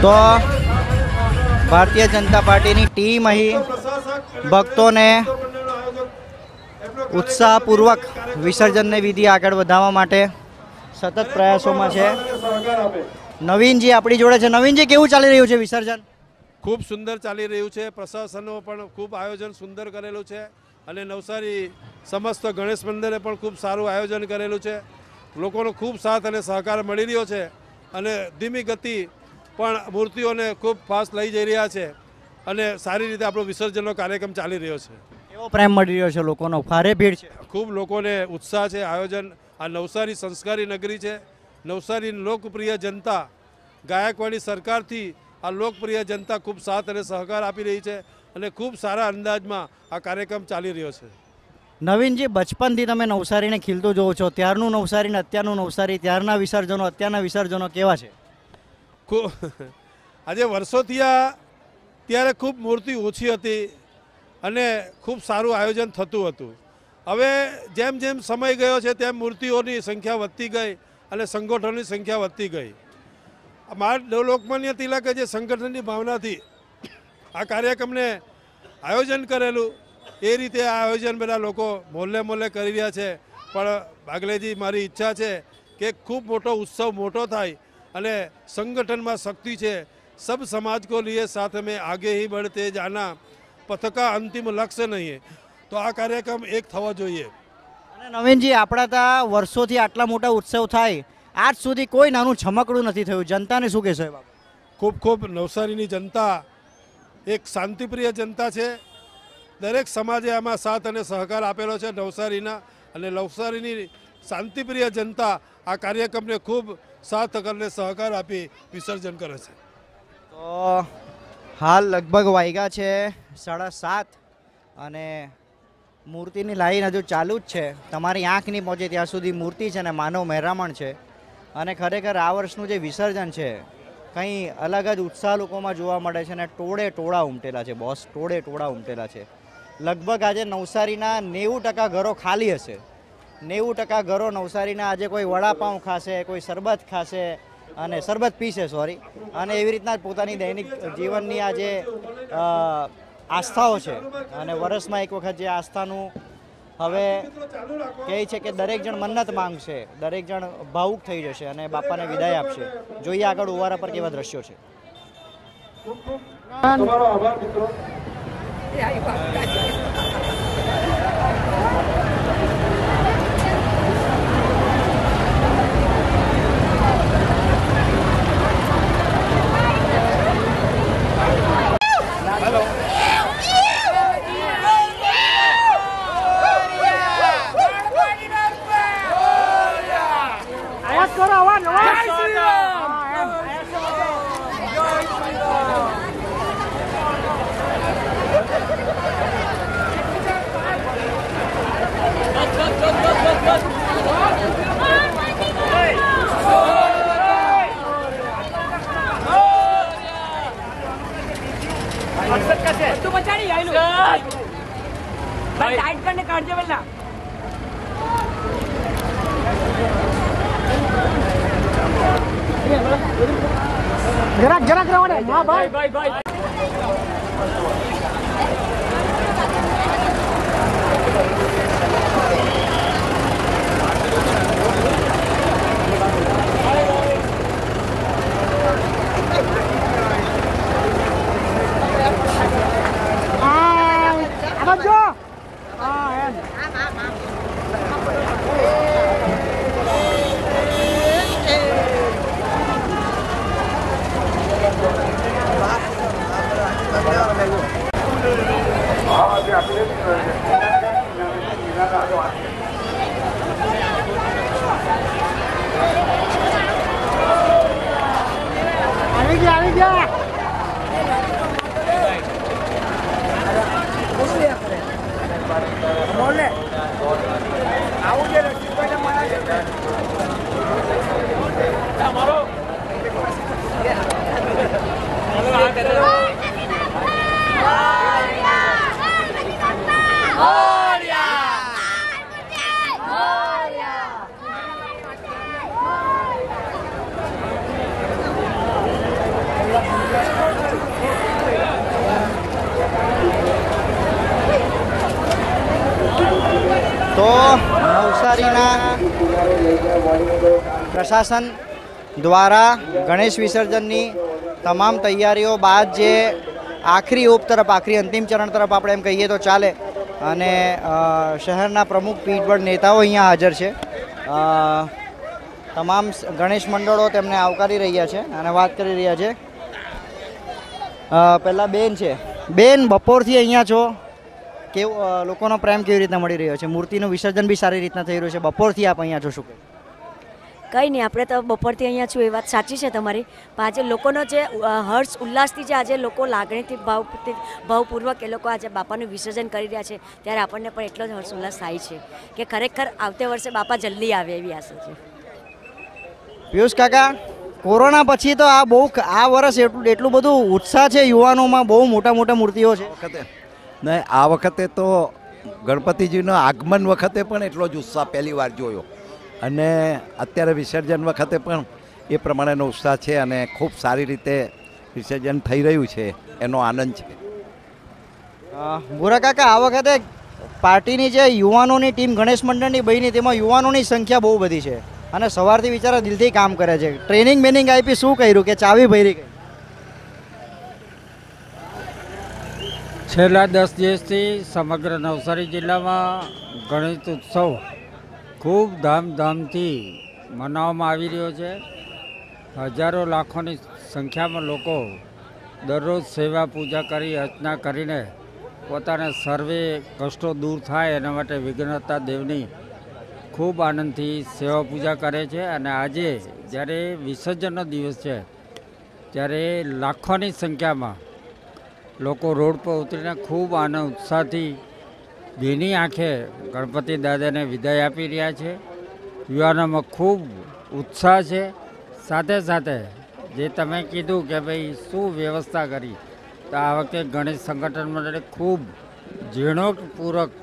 તો ભારતીય જનતા પાર્ટીની ટીમ અહીં ભક્તોને ઉત્સાહપૂર્વક વિસર્જનની વિધિ આગળ વધારવા માટે સતત પ્રયાસોમાં છે. નવીનજી આપણી જોડે છે. નવીનજી, કેવું ચાલી રહ્યું છે વિસર્જન? ખૂબ સુંદર ચાલી રહ્યું છે. પ્રશાસનો પણ ખૂબ આયોજન સુંદર કરેલું છે અને નવસારી સમસ્ત ગણેશ મંદિરે પણ ખૂબ સારું આયોજન કરેલું છે. લોકોનો ખૂબ સાથ અને સહકાર મળી રહ્યો છે અને ધીમી ગતિ પણ મૂર્તિઓને ખૂબ ફાસ્ટ લઈ જઈ રહ્યા છે અને સારી રીતે આપણો વિસર્જનનો કાર્યક્રમ ચાલી રહ્યો છે. કેવો પ્રેમ મળી રહ્યો છે લોકોનો? ભારે ભીડ છે. ખૂબ લોકોને ઉત્સાહ છે. આયોજન આ નવસારી સંસ્કારી નગરી છે. નવસારીની લોકપ્રિય જનતા ગાયકવાડી સરકારથી આ લોકપ્રિય જનતા ખૂબ સાથ અને સહકાર આપી રહી છે અને ખૂબ સારા અંદાજમાં આ કાર્યક્રમ ચાલી રહ્યો છે. નવીનજી, બચપનથી તમે નવસારીને ખીલતું જોવો છો. ત્યારનું નવસારી ને અત્યારનું નવસારી, ત્યારના વિસર્જનો અત્યારના વિસર્જનો કેવા છે? આજે વર્ષોથી આ ત્યારે ખૂબ મૂર્તિ ઓછી હતી અને ખૂબ સારું આયોજન થતું હતું. હવે જેમ જેમ સમય ગયો છે તેમ મૂર્તિઓની સંખ્યા વધતી ગઈ અને સંગઠનોની સંખ્યા વધતી ગઈ. લોકમાન્ય તિલકે જે સંગઠનની ભાવનાથી આ કાર્યક્રમને આયોજન કરેલું એ રીતે આ આયોજન બધા લોકો મોહલ્લે મોહલ્લે કરી રહ્યા છે. પણ ભાગલેજી, મારી ઈચ્છા છે કે ખૂબ મોટો ઉત્સવ મોટો થાય અને સંગઠનમાં શક્તિ છે. सब समाज को लिए साथ में आगे ही बढ़ते जाना, पथ का अंतिम लक्ष्य नहीं है. तो आ कार्यक्रम एक थवा જોઈએ. અને નવીનજી, આપણા ત્યાં વર્ષોથી આટલા મોટા ઉત્સવ થાય, આજ સુધી કોઈ નાનું છમકડું નથી થયું. જનતાને શું કહેશો? ખૂબ ખૂબ નવસારીની જનતા એક શાંતિપ્રિય જનતા છે. દરેક સમાજે આમાં સાથ અને સહકાર આપેલો છે નવસારીના, અને નવસારીની શાંતિપ્રિય જનતા આ કાર્યક્રમને ખૂબ સાથ અને સહકાર આપી વિસર્જન કરે છે. તો હાલ લગભગ વાગ્યા છે 7:30 અને મૂર્તિની લાઈન હજુ ચાલુ જ છે. તમારી આંખ નહીં પહોંચે ત્યાં સુધી મૂર્તિ છે અને માનવ મહેરામણ છે. અને ખરેખર આ વર્ષનું જે વિસર્જન છે કંઈ અલગ જ ઉત્સાહ લોકોમાં જોવા મળે છે અને ટોળે ટોળા ઉમટેલા છે. બોસ, ટોળે ટોળા ઉમટેલા છે. લગભગ આજે નવસારીના 90% ઘરો ખાલી હશે. 90% ઘરો નવસારીના આજે કોઈ વડાપાઉં ખાશે, કોઈ શરબત ખાશે અને શરબત પીશે, સોરી, અને એવી રીતના જ પોતાની દૈનિક જીવનની આ જે આસ્થાઓ છે અને વર્ષમાં એક વખત જે આસ્થાનું હવે કહે છે કે દરેક જણ મન્નત માંગશે, દરેક જણ ભાવુક થઈ જશે અને બાપાને વિદાય આપશે. જોઈએ આગળ ઉવારા પર કેવા દ્રશ્યો છે. જરાક રવાડે. હા ભાઈ. આવી ગયા. બોલે આવું જે રસીદભાઈને મળે છે તમારો પ્રશાસન દ્વારા ગણેશ વિસર્જનની તમામ તૈયારીઓ બાદ જે આખરી ઓપ તરફ આખરી અંતિમ ચરણ તરફ આપણે એમ કહીએ તો ચાલે અને શહેરના પ્રમુખ પીઠબળ નેતાઓ અહીંયા હાજર છે. તમામ ગણેશ મંડળો તેમને આવકારી રહ્યા છે અને વાત કરી રહ્યા છે. પહેલાં બેન છે. બેન, બપોરથી અહીંયા છો, કેવું લોકોનો પ્રેમ કેવી રીતના મળી રહ્યો છે? મૂર્તિનું વિસર્જન બી સારી રીતના થઈ રહ્યું છે. બપોરથી આપ અહીંયા છો, શું કહે? કંઈ નહીં, આપણે તો બપોરથી અહીંયા છું, એ વાત સાચી છે તમારી. પણ આજે લોકોનો જે હર્ષ ઉલ્લાસથી જે આજે લોકો લાગણીથી ભાવપૂર્વક એ લોકો આજે બાપાનું વિસર્જન કરી રહ્યા છે, ત્યારે આપણને પણ એટલો જ હર્ષ ઉલ્લાસ થાય છે કે ખરેખર આવતે વર્ષે બાપા જલ્દી આવે એવી આશા છે. પિયુષ કાકા, કોરોના પછી તો આ વર્ષ એટલું બધું ઉત્સાહ છે યુવાનોમાં, બહુ મોટા મૂર્તિઓ છે. ને આ વખતે તો ગણપતિજીનો આગમન વખતે પણ એટલો જ ઉત્સાહ પહેલી વાર જોયો અને અત્યારે વિસર્જન વખતે પણ એ પ્રમાણેનો ઉત્સાહ છે અને ખૂબ સારી રીતે વિસર્જન થઈ રહ્યું છે, એનો આનંદ છે. ભૂરા કાકા, આ વખતે પાર્ટીની જે યુવાનોની ટીમ ગણેશ મંડળની બની, તેમાં યુવાનોની સંખ્યા બહુ બધી છે અને સવારથી બિચારા દિલથી કામ કરે છે. ટ્રેનિંગ બેનિંગ આપી, શું કર્યું કે ચાવી ભરી ગઈ? છેલ્લા 10 દિવસથી સમગ્ર નવસારી જિલ્લામાં ગણેશ ઉત્સવ ખૂબ ધામધૂમથી મનાવવામાં આવી રહ્યો છે. હજારો લાખોની સંખ્યામાં લોકો દરરોજ સેવા પૂજા કરી, અર્ચના કરીને પોતાના સર્વે કષ્ટો દૂર થાય એના માટે વિઘ્નહર્તા દેવની ખૂબ આનંદથી સેવા પૂજા કરે છે. અને આજે જ્યારે વિસર્જનનો દિવસ છે ત્યારે લાખોની સંખ્યામાં લોકો રોડ પર ઉતરીને ખૂબ આનંદ ઉત્સાહથી ભીની આંખે ગણપતિ દાદાને વિદાય આપી રહ્યા છે. યુવાનોમાં ખૂબ ઉત્સાહ છે. સાથે સાથે જે તમે કીધું કે ભાઈ શું વ્યવસ્થા કરી, તો આ વખતે ગણેશ સંગઠન મંડળે ખૂબ ઝીણવટપૂર્વક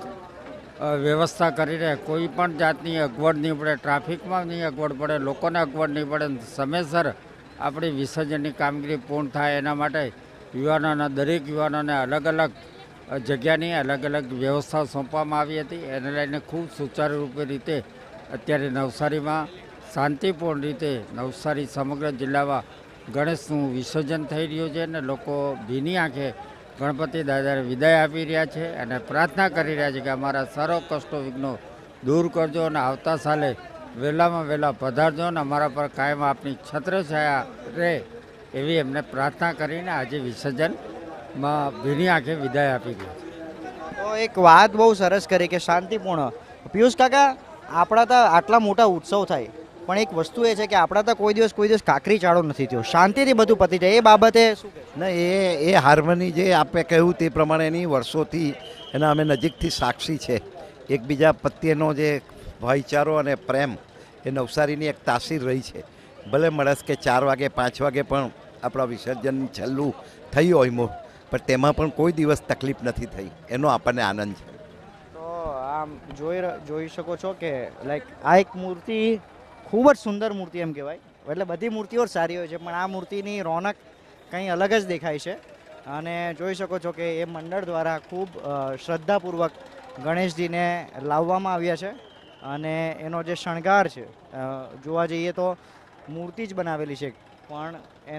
વ્યવસ્થા કરીને કોઈ પણ જાતની અગવડ નહીં પડે, ટ્રાફિકમાં નહીં અગવડ પડે, લોકોને અગવડ નહીં પડે, સમયસર આપણી વિસર્જનની કામગીરી પૂર્ણ થાય એના માટે યુવાનોના દરેક યુવાનોને અલગ અલગ જગ્યાની અલગ અલગ વ્યવસ્થા સોંપવામાં આવી હતી. એને લઈને ખૂબ સુચારુરૂપે રીતે અત્યારે નવસારીમાં શાંતિપૂર્ણ રીતે નવસારી સમગ્ર જિલ્લામાં ગણેશનું વિસર્જન થઈ રહ્યું છે અને લોકો ભીની આંખે ગણપતિ દાદાને વિદાય આપી રહ્યા છે અને પ્રાર્થના કરી રહ્યા છે કે અમારા સર્વ કષ્ટો વિઘ્નો દૂર કરજો અને આવતા સાલે વહેલામાં વહેલા પધારજો અને અમારા પર કાયમ આપની છત્રછાયા રહે એવી એમને પ્રાર્થના કરીને આજે વિસર્જનમાં ભીની આંખે વિદાય આપી ગઈ. તો એક વાત બહુ સરસ કરી કે શાંતિપૂર્ણ. પિયુષ કાકા, આપણા તો આટલા મોટા ઉત્સવ થાય, પણ એક વસ્તુ એ છે કે આપણા તો કોઈ દિવસ કાકરી ચાળો નથી થયો, શાંતિથી બધું પતી જાય. એ બાબતે શું ને એ હાર્મની જે આપણે કહ્યું તે પ્રમાણેની વર્ષોથી એના અમે નજીકથી સાક્ષી છે. એકબીજા પ્રત્યેનો જે ભાઈચારો અને પ્રેમ એ નવસારીની એક તાસીર રહી છે. ભલે મળસ કે 4 વાગે 5 વાગે પણ આપણા વિસર્જન છેલ્લું થયું હોય પણ તેમાં પણ કોઈ દિવસ તકલીફ નથી થઈ, એનો આપણને આનંદ છે. તો આમ જોઈ શકો છો કે લાઈક આ એક મૂર્તિ ખૂબ જ સુંદર મૂર્તિ એમ કહેવાય. એટલે બધી મૂર્તિઓ સારી હોય છે, પણ આ મૂર્તિની રોનક કંઈ અલગ જ દેખાય છે. અને જોઈ શકો છો કે એ મંડળ દ્વારા ખૂબ શ્રદ્ધાપૂર્વક ગણેશજીને લાવવામાં આવ્યા છે અને એનો જે શણગાર છે જોવા જઈએ તો મૂર્તિ જ બનાવેલી છે, પણ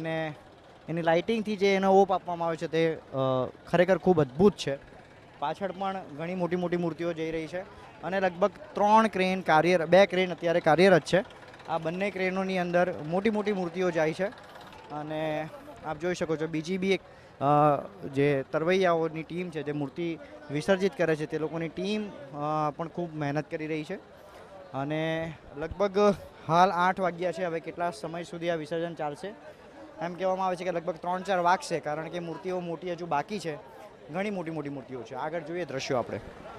એની લાઇટિંગથી જે એને ઓપ આપવામાં આવે છે તે ખરેખર ખૂબ અદ્ભુત છે. પાછળ પણ ઘણી મોટી મૂર્તિઓ જઈ રહી છે અને લગભગ 3 ક્રેન 2 ક્રેન અત્યારે કાર્યરત છે. આ બંને ક્રેનોની અંદર મોટી મૂર્તિઓ જાય છે અને આપ જોઈ શકો છો બીજી બી એક જે તરવૈયાઓની ટીમ છે જે મૂર્તિ વિસર્જિત કરે છે તે લોકોની ટીમ પણ ખૂબ મહેનત કરી રહી છે. અને લગભગ હાલ 8 વાગ્યા છે. હવે કેટલા સમય સુધી આ વિસર્જન ચાલશે એમ કહેવામાં આવે છે કે લગભગ 3-4 વાગશે, કારણ કે મૂર્તિઓ મોટી હજુ બાકી છે. ઘણી મોટી મૂર્તિઓ છે. આગળ જોઈએ દ્રશ્યો આપણે.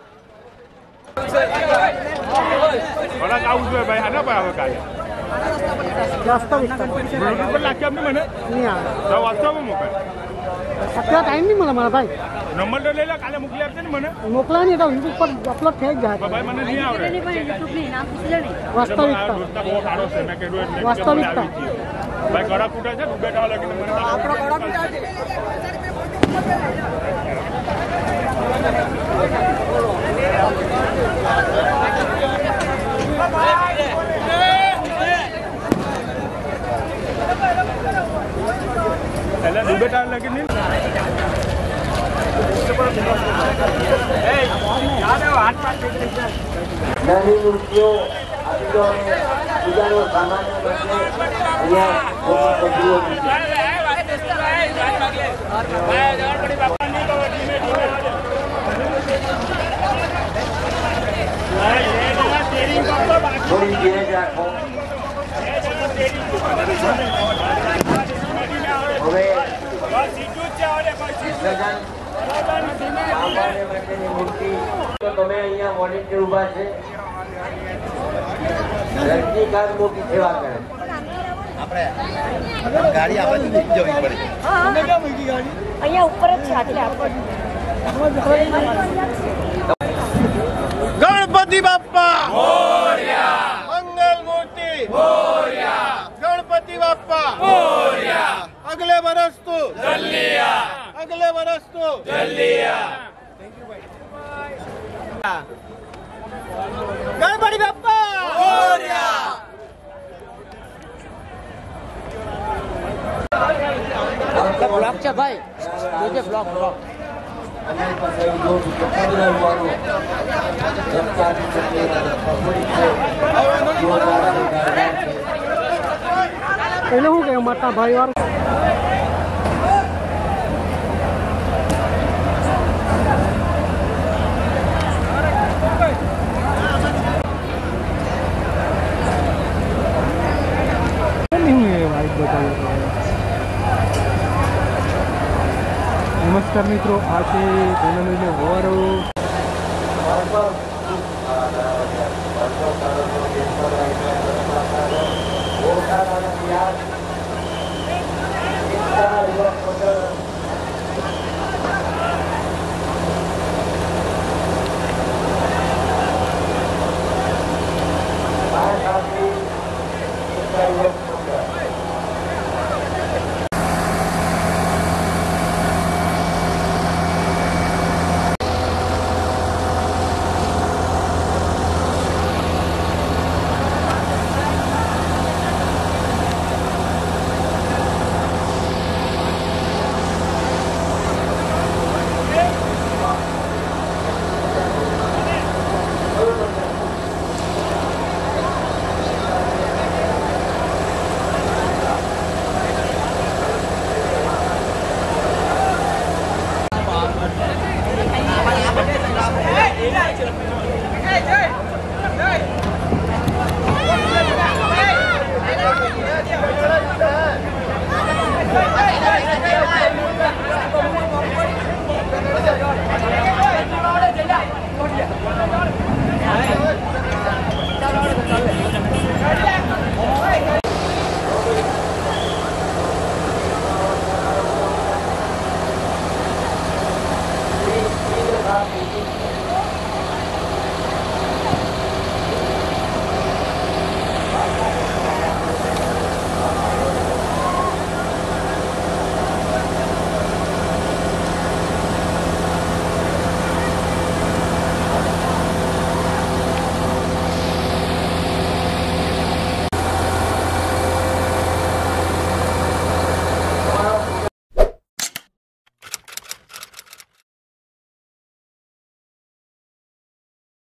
અત્યારે ટાઈમ નહીં મળે મારા ભાઈ. નંબર તો લઈ લે, કાલે મોકલી આપશે ને મને. મોકલા નહીં તો યુટ્યુબ પર અપલોડ થઈ જ જાય. ભાઈ મને નહીં આવડે. વાસ્તવિકતા ભાઈ ગળા ફૂટા છે, બેઠા લાગીને મને આપણો ગળા ફૂટા છે. નાની મૂર્તિઓ આપીઓ અને પૂજાનો સામાન્ય બદલે અહીંયા થોડી ધીરે રાખો. હવે માટેની મૂર્તિ તો તમે અહીંયા વોલેન્ટિયર ઊભા છે. રજનીકાંત મોટી સેવા કરે. આપણે ગાડી આ બાજુ જવી પડે. અહીંયા ઉપર જ છે આટલે આપણે गणपति बाप्पा मोरया, मंगल मूर्ति मोरया, गणपति बाप्पा मोरया, अगले वर्ष तो जल्दिया, अगले वर्ष तो जल्दिया. गणपति बाप्पा मोरया. ब्लॉक છે ભાઈ જોજે બ્લોક બ્લોક એટલે શું કે મોટા ભાઈ વાળું नमस्कार मित्रों, आज पूनम वारो